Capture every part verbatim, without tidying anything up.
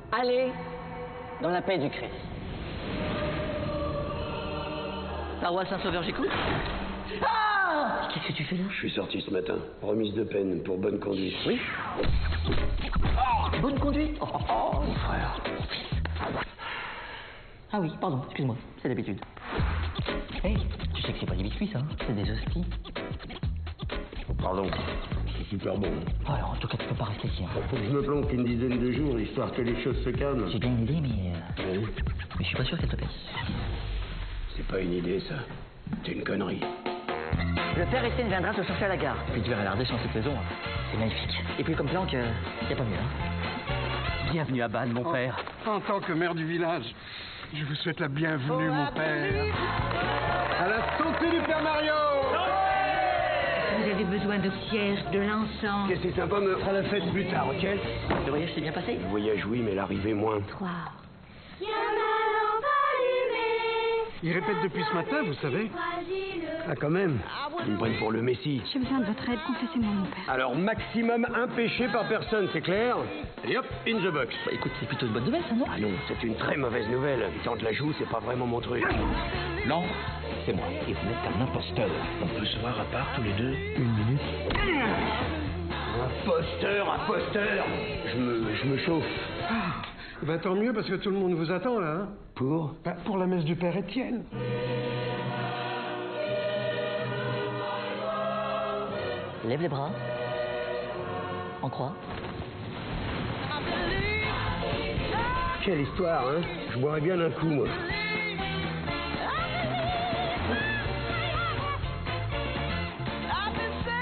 Allez dans la paix du Christ. Paroisse Saint-Sauveur, j'écoute. Ah! Qu'est-ce que tu fais là? Je suis sorti ce matin. Remise de peine pour bonne conduite. Oui. Oh, bonne conduite. Oh, oh, oh. Mon frère. Ah oui, pardon, excuse-moi, c'est d'habitude. Hey, tu sais que c'est pas des biscuits, ça, hein? C'est des hosties. Pardon. C'est super bon. Oh, alors, en tout cas, tu peux pas rester ici. Hein. Faut que je me planque une dizaine de jours, histoire que les choses se calment. J'ai bien une idée, mais... Euh... Oui. Mais je suis pas sûr qu'elle te plaise. C'est pas une idée, ça. C'est une connerie. Le père Étienne viendra te chercher à la gare. Puis tu verras l'Ardèche en cette saison. Hein. C'est magnifique. Et puis comme planque, euh, y a pas mieux. Hein. Bienvenue à Bannes, mon en, père. En tant que maire du village, je vous souhaite la bienvenue, mon père. À la santé du Père Mario. Vous avez besoin de cierges, de l'encens. C'est sympa, mais on fera la fête plus tard, ok? Le voyage s'est bien passé? Le voyage, oui, mais l'arrivée, moins. Trois. Il répète depuis ce matin, vous savez. Ah, quand même. Ils me prennent pour le Messie. J'ai besoin de votre aide, confessez-moi, mon père. Alors, maximum un péché par personne, c'est clair? Et hop, in the box. Bah écoute, c'est plutôt une bonne nouvelle, ça, non? Ah non, c'est une très mauvaise nouvelle. Tente la joue, c'est pas vraiment mon truc. Non, c'est moi. Et vous êtes un imposteur. On peut se voir à part tous les deux une minute. Imposteur, imposteur. Je me, je me chauffe. Ah, bah tant mieux, parce que tout le monde vous attend, là. Hein. Pour? Bah, pour la messe du Père Étienne. Lève les bras. En croix. Quelle histoire, hein? Je boirais bien d'un coup, moi.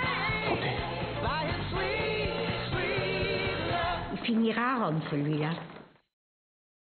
Il finira à Rome, celui-là.